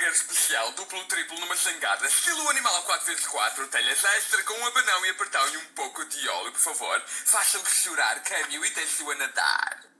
super especial, duplo, triplo numa jangada, estilo animal ao 4x4, telhas extra com um abanão e apertão e um pouco de óleo, por favor. Faça-o chorar, câmbio e deixe-o a nadar.